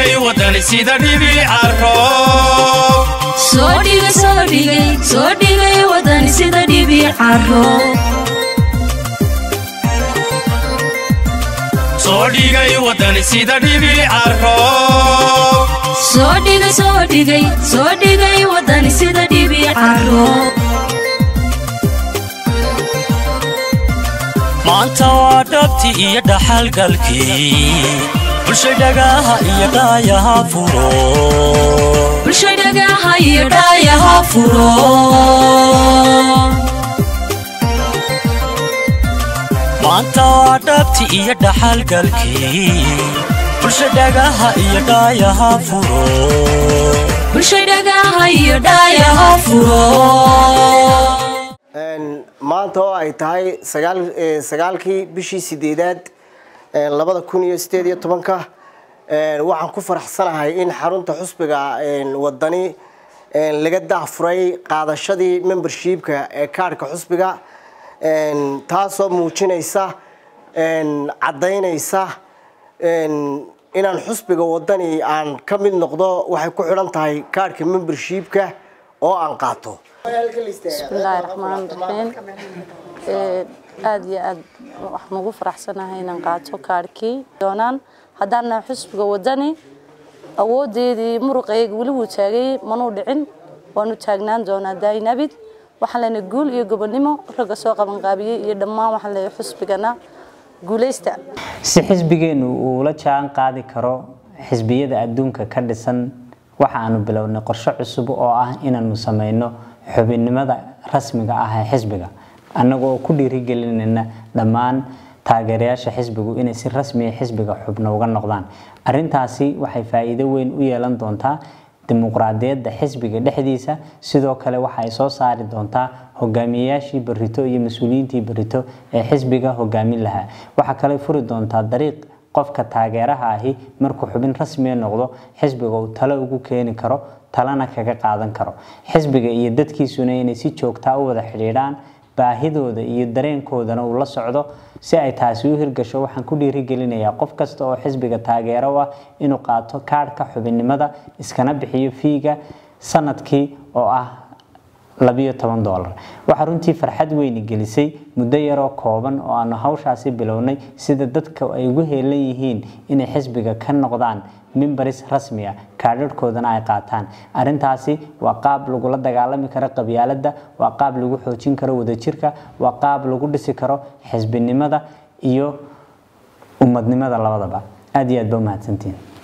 dhigay wadani sida dhibi carro soo dhigay wadani sida dhibi carro soo dhigay wadani sida dhibi carro soo dhigay wadani sida dhibi carro maanta waa dhabti iyo dhaxalgalkii bulshadaha iyo dhaayaha furo bulshadaha iyo dhaayaha furo maanta waa dhabti iyo dhaxalgalkii bulshadaha iyo dhaayaha furo bulshadaha iyo dhaayaha furo maanta oo ay tahay sagaalkii bishii 8aad 2018 waxaan ku faraxsanahay in xarunta xusbiga wadani laga daafuray qaadashadii membershipka ee kaarka xusbiga taasoo muujinaysa cadeynaysa inaan xusbiga wadani aan ka mid noqdo waxay ku xiran tahay kaarka membershipka oo aan qaato bismillaahi raxmaani raxiim aad iyo aad waxaan ugu faraxsanahay inaan qaato kaarkii doonaan haddana xusbiga wadani awoodeedii muruqayga wali wuu taagay manuu dhicin waanu taagnaan doonaa daynabid waxaan leenahay guul iyo gobonimo raga soo qaban qaabiyay iyo dhammaan waxaan leenahay xusbigana guuleysta si xisbigeenu uu la jaan qaadi karo xisbiyada adduunka ka dhisan waxa aanu bilownay qorshe cusub oo ah inaanu sameeyno xubinnimada rasmiga ah ee xisbiga annagoo ku dhiirigelinayna dhammaan taageerayaasha xisbigu inay si rasmi ah xisbiga xubno uga noqdaan arintaasi waxay faa'iido weyn u yeelan doontaa dimuqraadiyadda xisbiga dhexdiisa sidoo kale waxa ay soo saari doontaa hogaamiyayaashii barito iyo mas'uuliyiintii barito ee xisbiga hogaamin lahaa waxa kale furi doontaa dariiq qofka taageeraha ahi markuu xubin rasmi ah noqdo xisbiga uu talo ugu keeni karo talana kaga qaadan karo xisbiga iyo dadkiisuna inay si joogto ah u wada xiriiraan baahidooda iyo dareenkoodana uu la socdo si ay taasi u hirgasho waxaan ku dhiirigelinayaa qof kasta oo xisbiga taageero ah inuu qaato kaarka xubinnimada iskana bixiyo fiiga sanadkii oo ah $12 waxa runtii farxad weyn gelisay muddo yar oo kooban oo aan hawshaasi bilownay sida dadka ay ugu heelan yihiin inay xisbiga ka noqdaan members rasmi ah kaadhadhkoodana ay qaataan arintaasi waa qaab lagu la dagaalami karo qabyaaladda waa qaab lagu xoojin karo wadajirka waa qaab lagu dhisi karo xisbinimada iyo ummadnimada labadaba aad iyo aad ba mahadsantiin